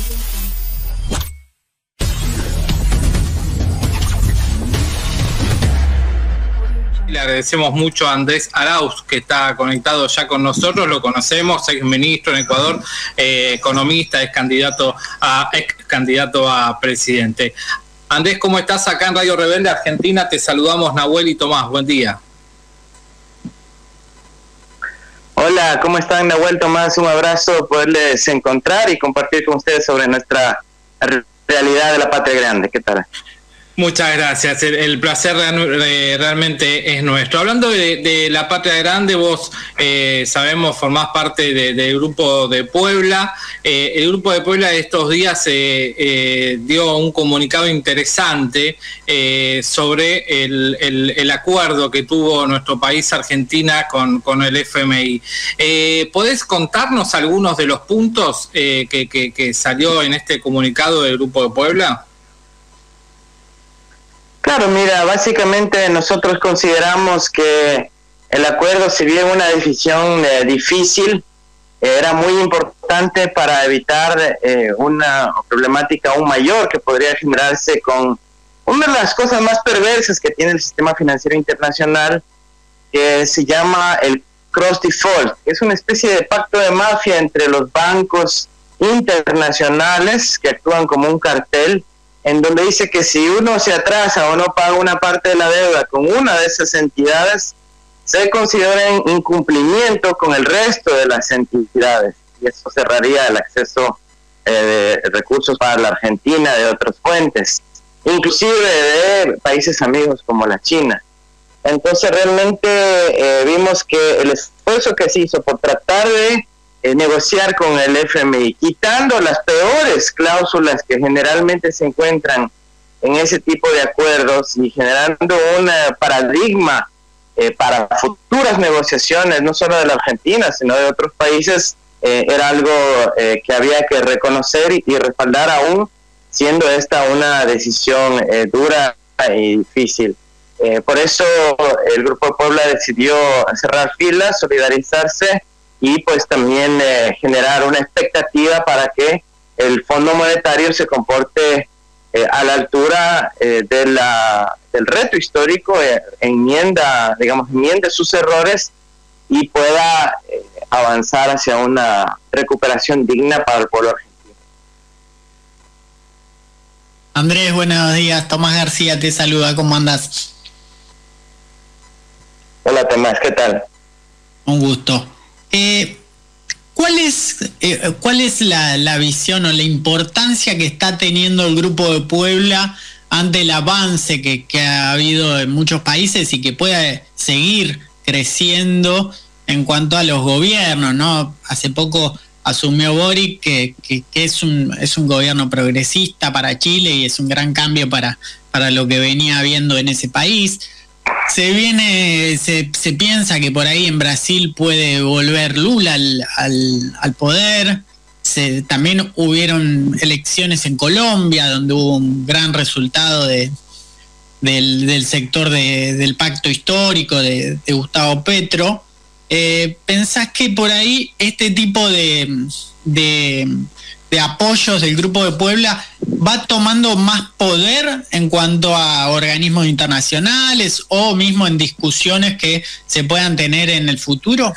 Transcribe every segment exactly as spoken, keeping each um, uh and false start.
Le agradecemos mucho a Andrés Arauz, que está conectado ya con nosotros, lo conocemos, ex ministro en Ecuador, eh, economista, ex candidato a, ex candidato a presidente. Andrés, ¿cómo estás? Acá en Radio Rebelde Argentina te saludamos Nahuel y Tomás, buen día. Hola, ¿cómo están? Nahuel, Tomás, un abrazo, poderles encontrar y compartir con ustedes sobre nuestra realidad de la patria grande. ¿Qué tal? Muchas gracias, el, el placer real, realmente es nuestro. Hablando de, de la patria grande, vos eh, sabemos, formás parte de, del Grupo de Puebla. Eh, el Grupo de Puebla estos días eh, eh, dio un comunicado interesante eh, sobre el, el, el acuerdo que tuvo nuestro país, Argentina, con, con el F M I. Eh, ¿Podés contarnos algunos de los puntos eh, que, que, que salió en este comunicado del Grupo de Puebla? Claro, mira, básicamente nosotros consideramos que el acuerdo, si bien una decisión eh, difícil, eh, era muy importante para evitar eh, una problemática aún mayor que podría generarse con una de las cosas más perversas que tiene el sistema financiero internacional, que se llama el cross default, que es una especie de pacto de mafia entre los bancos internacionales que actúan como un cartel, en donde dice que si uno se atrasa o no paga una parte de la deuda con una de esas entidades, se considera en incumplimiento con el resto de las entidades, y eso cerraría el acceso eh, de recursos para la Argentina de otras fuentes, inclusive de países amigos como la China. Entonces realmente eh, vimos que el esfuerzo que se hizo por tratar de Eh, negociar con el F M I, quitando las peores cláusulas que generalmente se encuentran en ese tipo de acuerdos y generando un eh, paradigma eh, para futuras negociaciones, no solo de la Argentina, sino de otros países, eh, era algo eh, que había que reconocer y, y respaldar, aún siendo esta una decisión eh, dura y difícil. Eh, por eso el Grupo de Puebla decidió cerrar filas, solidarizarse y pues también eh, generar una expectativa para que el Fondo Monetario se comporte eh, a la altura eh, de la, del reto histórico, eh, enmienda, digamos, enmiende sus errores y pueda eh, avanzar hacia una recuperación digna para el pueblo argentino. Andrés, buenos días. Tomás García te saluda. ¿Cómo andás? Hola Tomás, ¿qué tal? Un gusto. Eh, ¿Cuál es, eh, cuál es la, la visión o la importancia que está teniendo el Grupo de Puebla ante el avance que, que ha habido en muchos países y que puede seguir creciendo en cuanto a los gobiernos, ¿no? Hace poco asumió Boric, que, que, que es un es un gobierno progresista para Chile y es un gran cambio para, para lo que venía habiendo en ese país. Se viene, se, se piensa que por ahí en Brasil puede volver Lula al, al, al poder. Se, también hubieron elecciones en Colombia, donde hubo un gran resultado de, del, del sector de, del pacto histórico de, de Gustavo Petro. Eh, ¿Pensás que por ahí este tipo de, de, de apoyos del Grupo de Puebla va tomando más poder en cuanto a organismos internacionales o mismo en discusiones que se puedan tener en el futuro?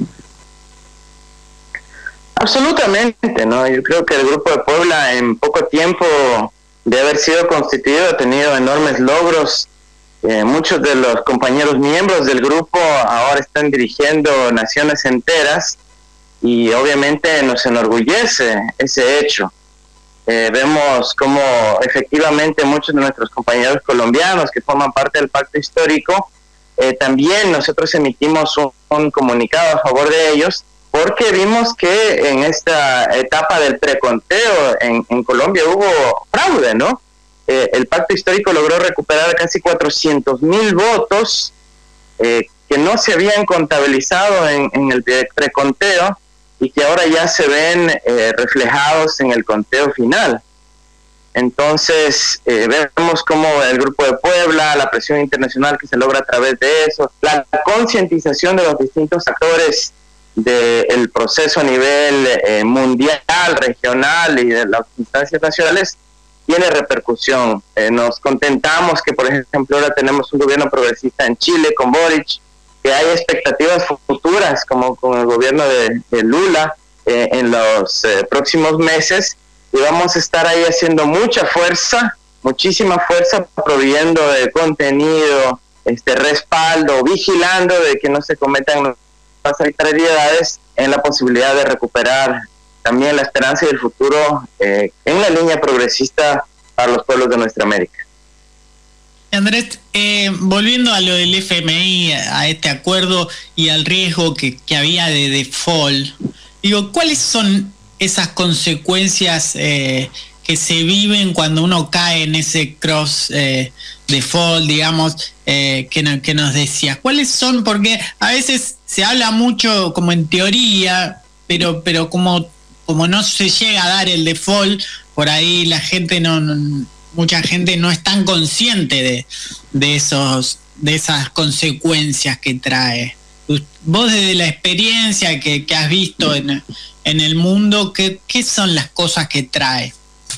Absolutamente, ¿no? Yo creo que el Grupo de Puebla en poco tiempo de haber sido constituido ha tenido enormes logros. Eh, muchos de los compañeros miembros del grupo ahora están dirigiendo naciones enteras y obviamente nos enorgullece ese hecho. Eh, vemos cómo efectivamente muchos de nuestros compañeros colombianos que forman parte del pacto histórico, eh, también nosotros emitimos un, un comunicado a favor de ellos, porque vimos que en esta etapa del preconteo en, en Colombia hubo fraude, ¿no? Eh, el pacto histórico logró recuperar casi cuatrocientos mil votos eh, que no se habían contabilizado en, en el preconteo y que ahora ya se ven eh, reflejados en el conteo final. Entonces, eh, vemos cómo el Grupo de Puebla, la presión internacional que se logra a través de eso, la concientización de los distintos actores del proceso a nivel eh, mundial, regional y de las instancias nacionales, tiene repercusión. Eh, nos contentamos que, por ejemplo, ahora tenemos un gobierno progresista en Chile con Boric, que hay expectativas futuras, como con el gobierno de, de Lula, eh, en los eh, próximos meses, y vamos a estar ahí haciendo mucha fuerza, muchísima fuerza, proveyendo de contenido, este respaldo, vigilando de que no se cometan arbitrariedades, en la posibilidad de recuperar también la esperanza y el futuro eh, en la línea progresista para los pueblos de nuestra América. Andrés, eh, volviendo a lo del F M I, a este acuerdo y al riesgo que, que había de default, digo, ¿cuáles son esas consecuencias eh, que se viven cuando uno cae en ese cross eh, default, digamos, eh, que, no, que nos decías? ¿Cuáles son? Porque a veces se habla mucho como en teoría, pero pero como, como no se llega a dar el default, por ahí la gente no... no mucha gente no es tan consciente de, de esos de esas consecuencias que trae. Vos, desde la experiencia que, que has visto en, en el mundo, ¿qué, ¿qué son las cosas que trae?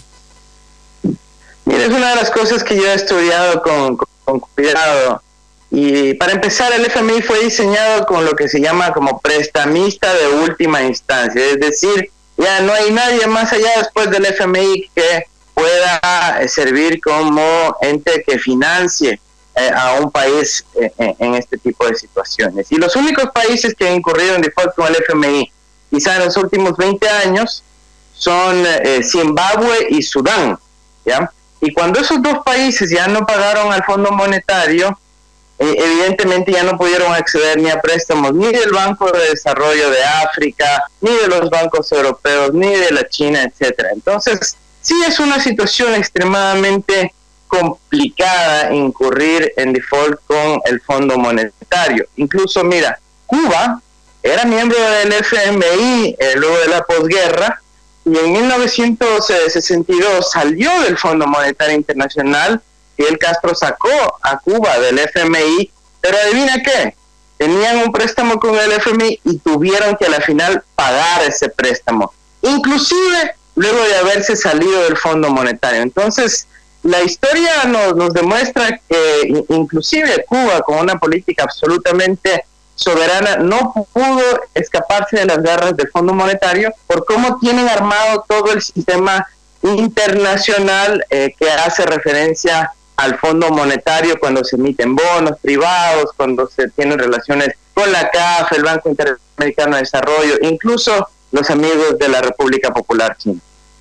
Mira, es una de las cosas que yo he estudiado con, con, con cuidado. Y para empezar, el F M I fue diseñado con lo que se llama como prestamista de última instancia. Es decir, ya no hay nadie más allá después del F M I que pueda servir como ente que financie eh, a un país eh, en este tipo de situaciones. Y los únicos países que han incurrido en default con el F M I, quizá en los últimos veinte años, son eh, Zimbabue y Sudán, ¿ya? Y cuando esos dos países ya no pagaron al Fondo Monetario, eh, evidentemente ya no pudieron acceder ni a préstamos ni del Banco de Desarrollo de África, ni de los bancos europeos, ni de la China, etcétera. Entonces, sí es una situación extremadamente complicada incurrir en default con el Fondo Monetario. Incluso, mira, Cuba era miembro del F M I eh, luego de la posguerra, y en mil novecientos sesenta y dos salió del Fondo Monetario Internacional. Fidel Castro sacó a Cuba del F M I, pero adivina qué, tenían un préstamo con el F M I y tuvieron que a la final pagar ese préstamo, inclusive luego de haberse salido del Fondo Monetario. Entonces, la historia nos, nos demuestra que inclusive Cuba, con una política absolutamente soberana, no pudo escaparse de las garras del Fondo Monetario por cómo tienen armado todo el sistema internacional eh, que hace referencia al Fondo Monetario cuando se emiten bonos privados, cuando se tienen relaciones con la C A F, el Banco Interamericano de Desarrollo, incluso los amigos de la República Popular China.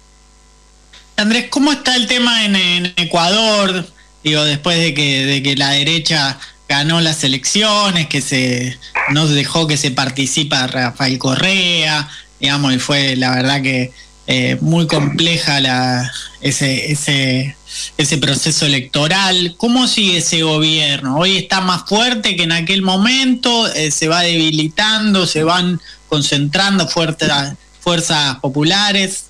Andrés, ¿cómo está el tema en, en Ecuador? Digo, después de que, de que la derecha ganó las elecciones, que se no dejó que se participa Rafael Correa, digamos, y fue la verdad que eh, muy compleja la ese ese ese proceso electoral. ¿Cómo sigue ese gobierno? Hoy está más fuerte que en aquel momento, eh, se va debilitando, se van concentrando fuerzas fuerzas populares.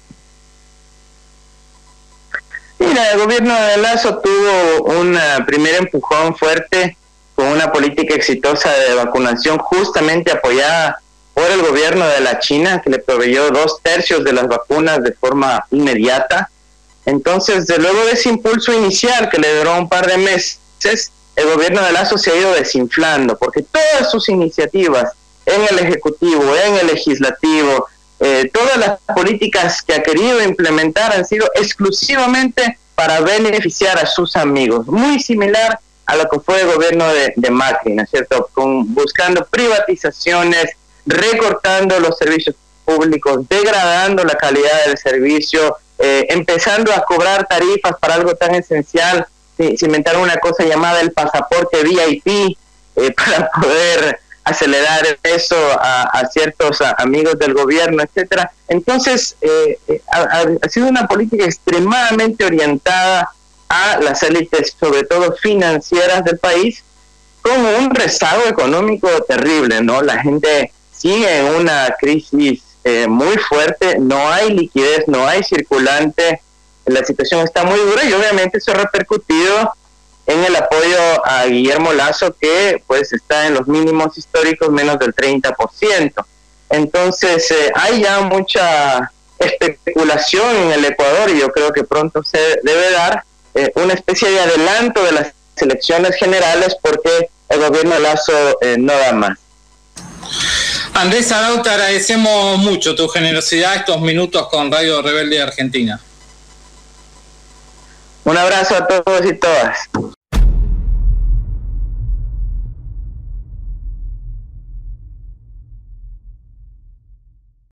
Mira, el gobierno de Lasso tuvo un primer empujón fuerte con una política exitosa de vacunación justamente apoyada por el gobierno de la China, que le proveyó dos tercios de las vacunas de forma inmediata. Entonces, de luego de ese impulso inicial que le duró un par de meses, el gobierno de Lasso se ha ido desinflando, porque todas sus iniciativas en el Ejecutivo, en el Legislativo, Eh, todas las políticas que ha querido implementar han sido exclusivamente para beneficiar a sus amigos, muy similar a lo que fue el gobierno de, de Macri, ¿no es cierto? Con, buscando privatizaciones, recortando los servicios públicos, degradando la calidad del servicio, eh, empezando a cobrar tarifas para algo tan esencial. Se, se inventaron una cosa llamada el pasaporte V I P eh, para poder acelerar eso a, a ciertos a, amigos del gobierno, etcétera. Entonces, eh, ha, ha sido una política extremadamente orientada a las élites, sobre todo financieras del país, con un rezago económico terrible, ¿no? La gente sigue en una crisis eh, muy fuerte, no hay liquidez, no hay circulante, la situación está muy dura y obviamente eso ha repercutido en el apoyo a Guillermo Lasso, que pues está en los mínimos históricos, menos del treinta por ciento. Entonces eh, hay ya mucha especulación en el Ecuador y yo creo que pronto se debe dar eh, una especie de adelanto de las elecciones generales porque el gobierno Lasso eh, no da más. Andrés Arauz, te agradecemos mucho tu generosidad estos minutos con Radio Rebelde de Argentina. Un abrazo a todos y todas.